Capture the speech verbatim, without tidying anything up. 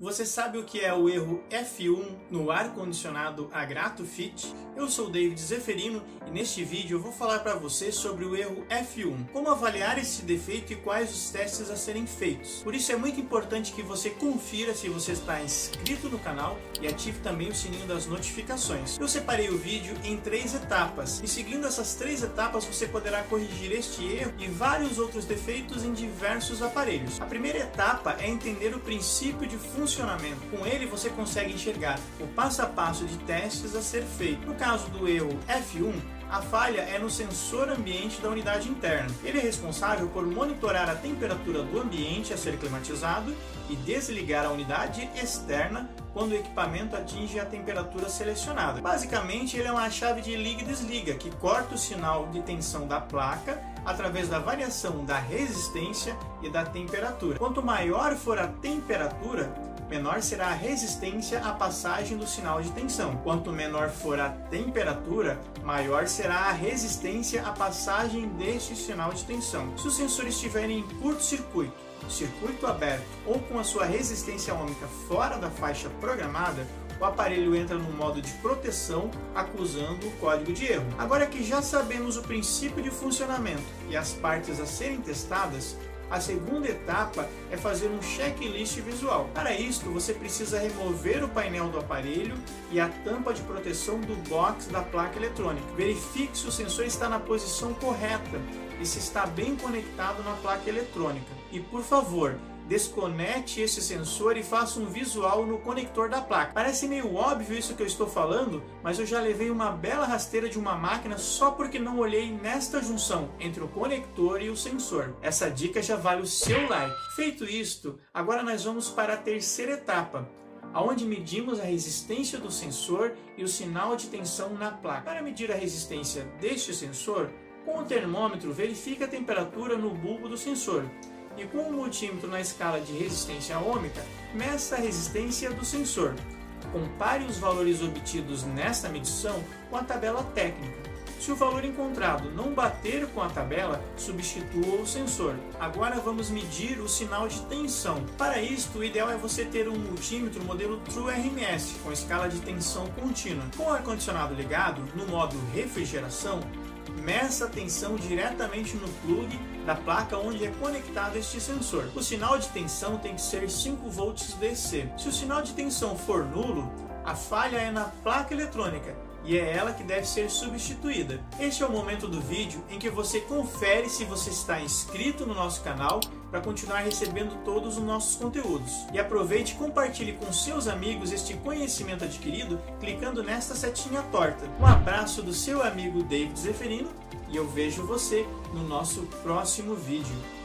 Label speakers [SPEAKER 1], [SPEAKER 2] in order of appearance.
[SPEAKER 1] Você sabe o que é o erro F um no ar-condicionado Agrato Fit? Eu sou o David Zeferino e neste vídeo eu vou falar para você sobre o erro F um, como avaliar esse defeito e quais os testes a serem feitos. Por isso é muito importante que você confira se você está inscrito no canal e ative também o sininho das notificações. Eu separei o vídeo em três etapas e seguindo essas três etapas você poderá corrigir este erro e vários outros defeitos em diversos aparelhos. A primeira etapa é entender o princípio de funcionamento. Com ele você consegue enxergar o passo a passo de testes a ser feito. No caso do erro F um, a falha é no sensor ambiente da unidade interna. Ele é responsável por monitorar a temperatura do ambiente a ser climatizado e desligar a unidade externa quando o equipamento atinge a temperatura selecionada. Basicamente, ele é uma chave de liga e desliga que corta o sinal de tensão da placa através da variação da resistência e da temperatura. Quanto maior for a temperatura, menor será a resistência à passagem do sinal de tensão. Quanto menor for a temperatura, maior será a resistência à passagem deste sinal de tensão. Se o sensor estiver em curto-circuito, circuito aberto ou com a sua resistência ohmica fora da faixa programada, o aparelho entra no modo de proteção, acusando o código de erro. Agora que já sabemos o princípio de funcionamento e as partes a serem testadas, a segunda etapa é fazer um checklist visual. Para isto, você precisa remover o painel do aparelho e a tampa de proteção do box da placa eletrônica. Verifique se o sensor está na posição correta e se está bem conectado na placa eletrônica. E por favor, desconecte esse sensor e faça um visual no conector da placa. Parece meio óbvio isso que eu estou falando, mas eu já levei uma bela rasteira de uma máquina só porque não olhei nesta junção entre o conector e o sensor. Essa dica já vale o seu like. Feito isto, agora nós vamos para a terceira etapa, onde medimos a resistência do sensor e o sinal de tensão na placa. Para medir a resistência deste sensor, com o termômetro verifique a temperatura no bulbo do sensor. E com o multímetro na escala de resistência ohmica, meça a resistência do sensor. Compare os valores obtidos nesta medição com a tabela técnica. Se o valor encontrado não bater com a tabela, substitua o sensor. Agora vamos medir o sinal de tensão. Para isto, o ideal é você ter um multímetro modelo TrueRMS, com escala de tensão contínua. Com o ar-condicionado ligado, no modo refrigeração, meça a tensão diretamente no plug da placa onde é conectado este sensor. O sinal de tensão tem que ser cinco volts D C. Se o sinal de tensão for nulo, a falha é na placa eletrônica e é ela que deve ser substituída. Este é o momento do vídeo em que você confere se você está inscrito no nosso canal para continuar recebendo todos os nossos conteúdos. E aproveite e compartilhe com seus amigos este conhecimento adquirido clicando nesta setinha torta. Um abraço do seu amigo David Zeferino e eu vejo você no nosso próximo vídeo.